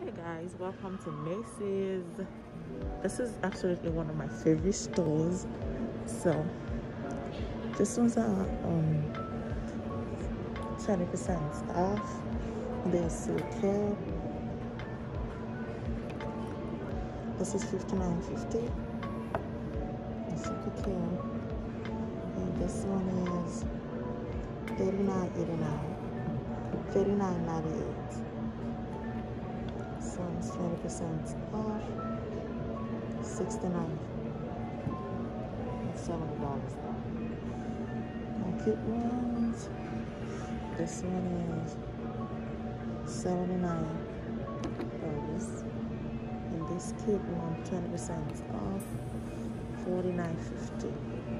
Hey guys, welcome to Macy's. This is absolutely one of my favorite stores. So this one's 20% off. They're so cute. This is $59.50. It's super cute. And this one is $39.89. $39.98. So it's 20% off. $69. It's $70 now. My cute ones. This one is $79. And this cute one, 20% off. $49.50.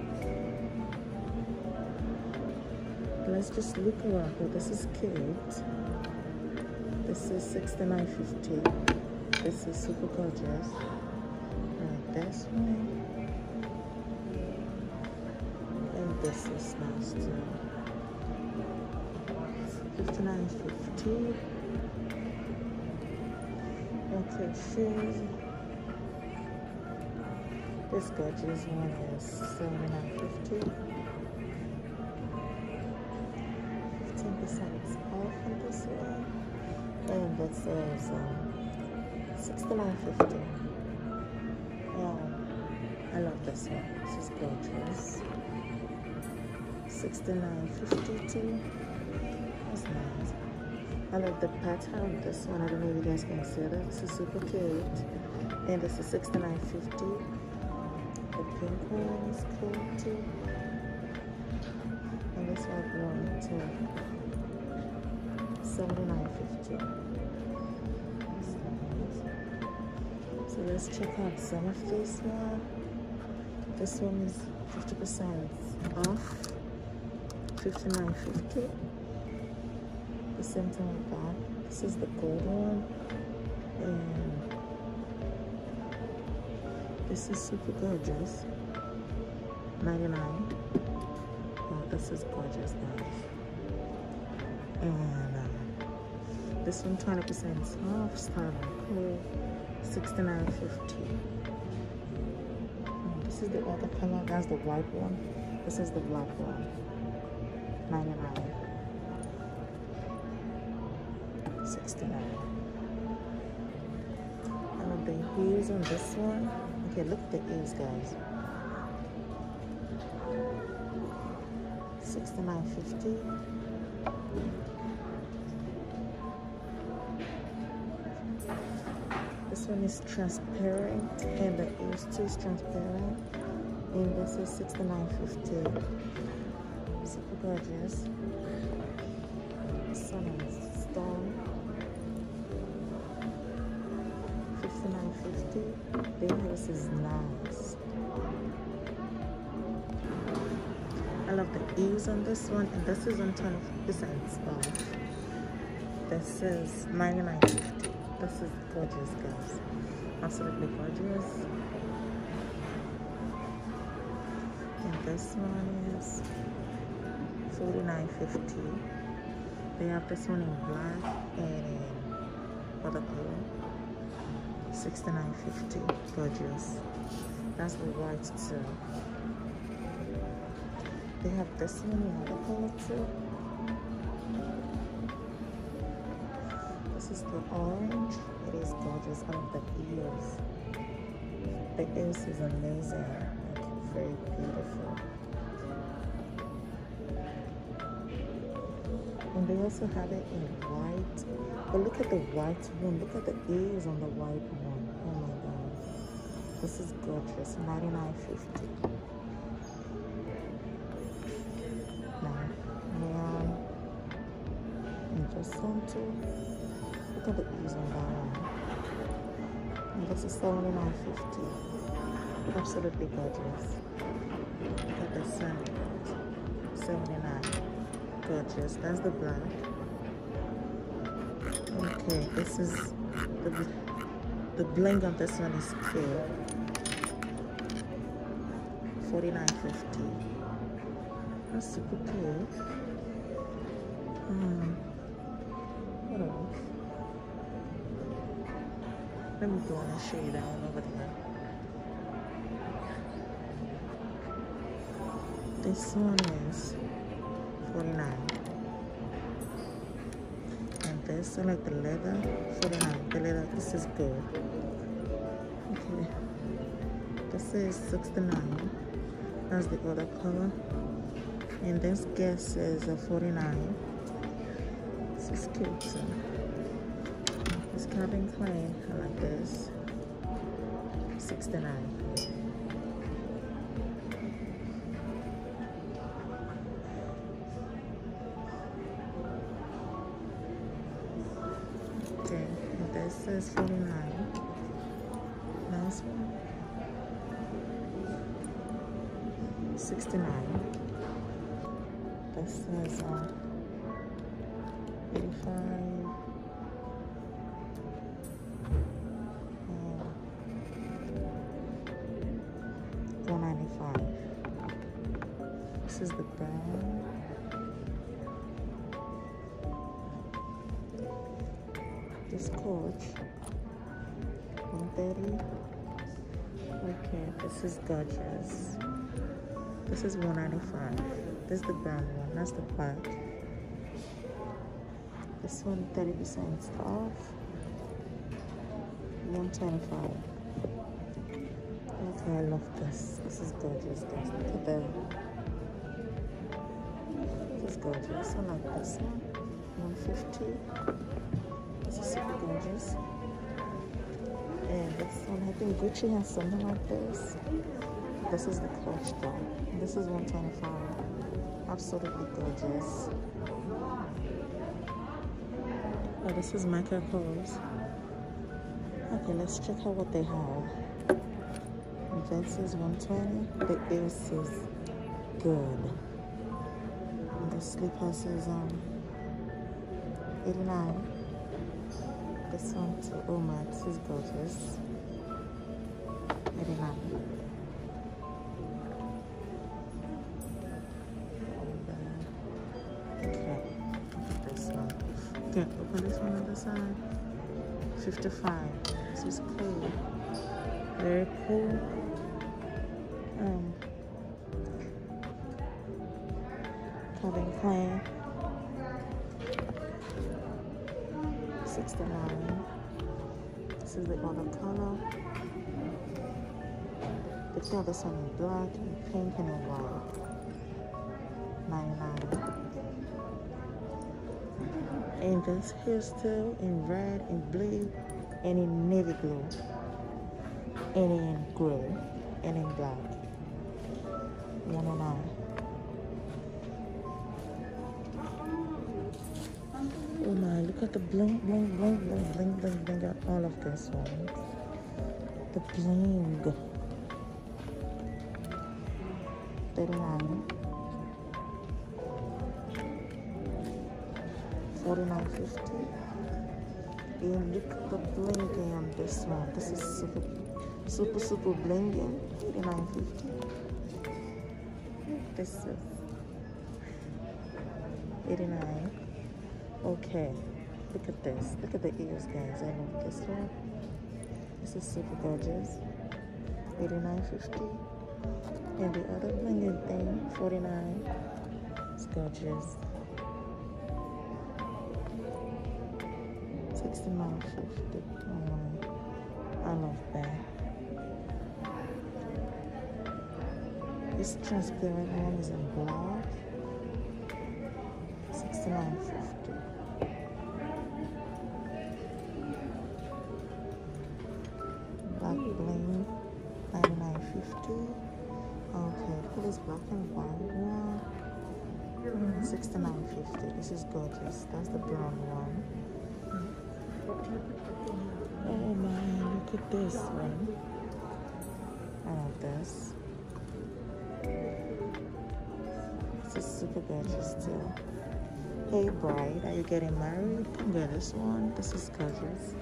Let's just look around here. This is cute. This is $69.50. This is super gorgeous. And this one. And this is nice too. $59.50. Okay, shoes. This gorgeous one is $79.50. 15% off on this one. And that says $69.50. I love this one. This is gorgeous. $69.50 too. That's nice. I love the pattern on this one. I don't know if you guys can see that. This is super cute. And this is $69.50. The pink one is cool too. And this one too. $79.50. So let's check out some of this one. This one is 50% off. $59.50. The same thing with that. This is the gold one. And this is super gorgeous. $99. Oh, this is gorgeous, guys. And this one 20% off, starting cool, $69.50. This is the other color, that's the white one. This is the black one, $99. $69. I love the heels on this one. Okay, look at the heels, guys. $69.50. This one is transparent, and the ears too is transparent. And this is $69.50. Super gorgeous. This one is stone. $59.50. This is nice. I love the ears on this one, and this is on 20% off. This is $99.50. This is gorgeous, guys. Absolutely gorgeous. And this one is $49.50. They have this one in black and in other color. $69.50. Gorgeous. That's the white too. They have this one in other color too. This is the orange. It is gorgeous. I love the ears. The ears is amazing. Like, very beautiful. And they also have it in white. But look at the white one. Look at the ears on the white one. Oh my god. This is gorgeous. $99.50. Now, and this one too. Look at the ears on that one. And this is $79.50. Absolutely gorgeous. Look at the sun. $79. Gorgeous. That's the black. Okay, this is the bling on this one is cute. $49.50. That's super cute. What else? Let me go and show you that one over there. This one is 49. And this, I like the leather, 49. The leather, this is good. Okay. This is 69. That's the other color. And this Guess is a 49. This is cute too. This Calvin Klein, I like this. 69. Okay, and this is 49. Last one. 69. This is 85. 195. This is the brown. This Coach 130. Okay, this is gorgeous. This is 195. This is the brown one. That's the white. This one 30% off. 125. Okay, I love this. This is gorgeous, guys. Look at that. This is gorgeous. I like this one. 150. This is super gorgeous. And this one, I think Gucci has something like this. This is the Clutch though. This is 125. Absolutely gorgeous. Oh, this is Michael Kors. Okay, let's check out what they have. This is 120. The Ace is good. And the slippers is 89. This one too. Oh my, this is gorgeous. 89. Okay, this one. Okay, open this one on the side. 55. This is cool. Very cool. Calvin Klein. 69. This is the other color. They got this one in black and pink and in white. 99. And this here still in red and blue and in navy blue and in gray and in black. 109. Oh my, look at the bling, bling, bling, bling, bling, bling, bling at all of this one. The bling. 39. 49.50. And look at the blinking on this one. This is super blinking. 89.50. This is 89. Okay, look at this. Look at the ears, guys. I love this one. This is super gorgeous. 89.50. And the other blinging thing, 49. It's gorgeous. 69.50. Oh my, I love that. This transparent one is in black. 69.50. Black bling, 99.50. Okay, put this black and white one. 69.50. This is gorgeous. That's the brown one. Oh man, look at this one. I love this. This is super gorgeous too. Hey bride, are you getting married? Come get this one. This is gorgeous.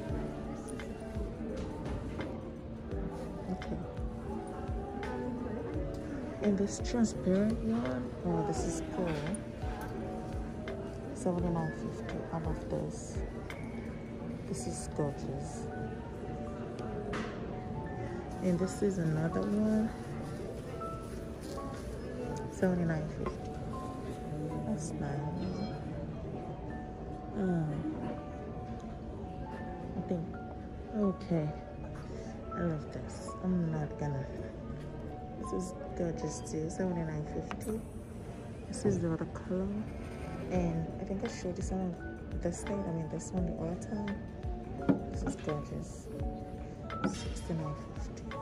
Okay. And this transparent one, oh, this is cool. 79.50. I love this. This is gorgeous. And this is another one. $79.50. That's nice. I think, okay. I love this. I'm not gonna. This is gorgeous too. $79.50. This is the other color. And I think I showed this one this thing. I mean, this one the other time. This is gorgeous. $69.50.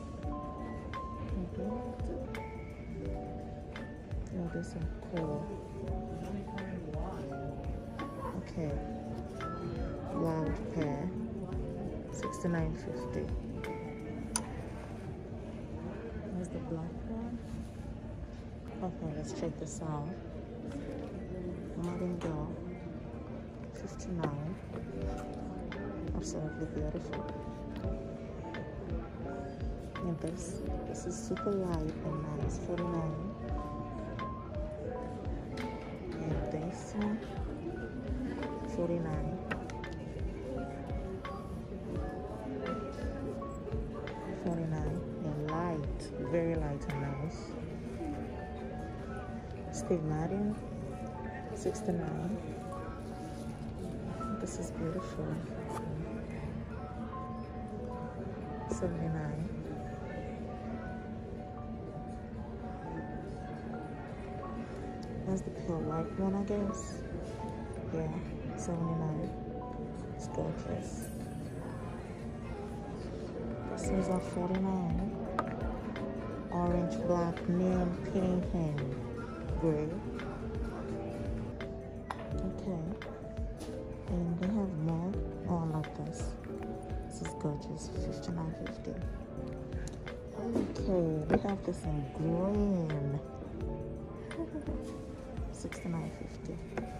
Oh, this is cool. Okay. Wild pear. $69.50. Here's the black one. Okay, let's check this out. Martingale. $59. Absolutely beautiful. And this is super light and nice. $49. And this one, $49. And light, very light and nice. Steve Madden, $69. This is beautiful. $79. That's the pure white one, I guess. Yeah, $79. It's gorgeous. This is a $49. Orange, black, neon, pink, and gray. Okay. And they have more. Oh, I like this. This is gorgeous. $59.50. Okay, we have this in green. $69.50.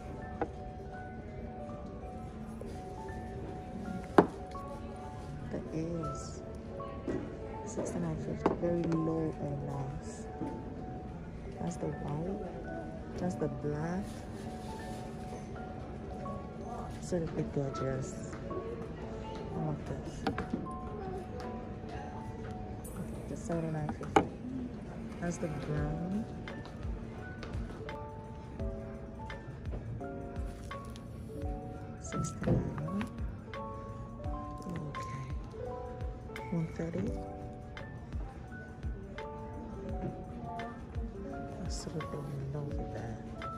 The ears. $69.50. Very low and nice. That's the white. That's the black. Absolutely gorgeous. I love this. Okay, the $79.50. That's the brown. $69. Okay. $130. Absolutely love that.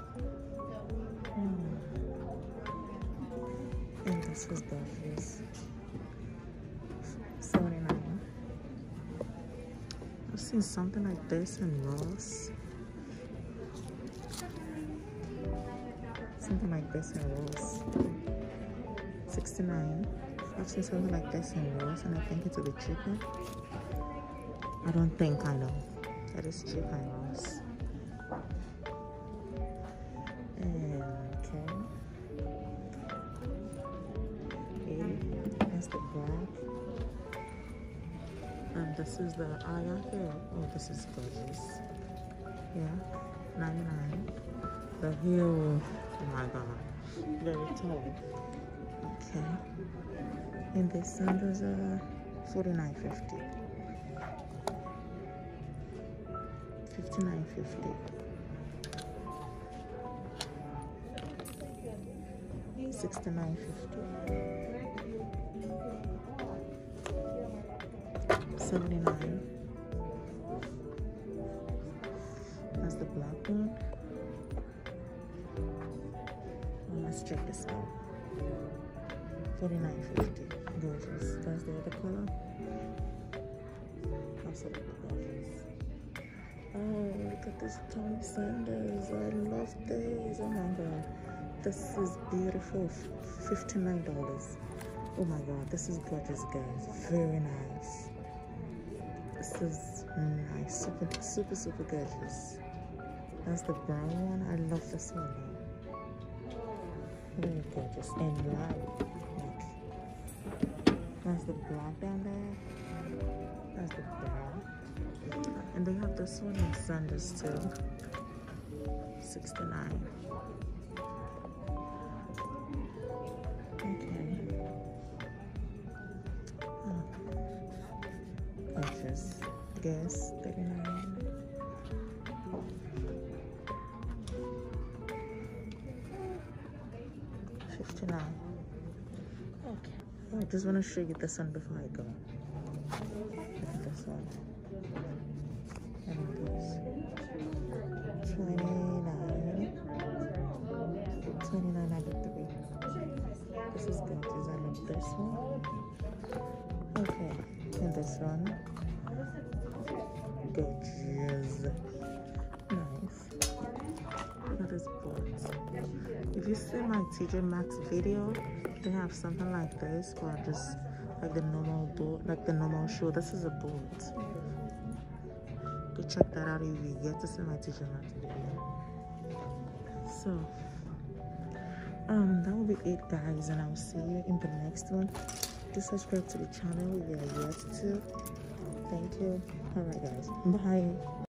And this is gorgeous. $79. I've seen something like this in Ross. Something like this in Ross. $69. I've seen something like this in Ross, and I think it will be cheaper. I don't think, I know. That is cheaper in Ross. Okay. That's the black. And this is the Aya here. Oh, this is gorgeous. Yeah, $99. The heel. Oh my god, very tall. Okay. And these sandals are $49.50. $59.50. $69.50. $79. That's the black one. Let's check this out. $49.50. Gorgeous. That's the other color. Absolutely gorgeous. Oh, look at this Tommy Sanders. I love these. Oh my god. This is beautiful. $59. Oh my god. This is gorgeous, guys. Very nice. This is nice. Super, super, super gorgeous. That's the brown one. I love this one. Very gorgeous and light. That's the black down there. That's the brown. And they have this one in Sanders too. $69. Okay. purchase. Guess 39. $59. Okay. I just want to show you this one before I go. This one. And this. 29.93. This is gorgeous. I love this one. Okay, and this one. Gorgeous. Nice. Look at this boat. If you see my TJ Maxx video, they have something like this, or just like the normal boat, like the normal show. This is a boat. Go check that out if you get to see my TJ Maxx video. So that will be it, guys, and I will see you in the next one. Please subscribe to the channel if you are yet to. Thank you. All right, guys, bye.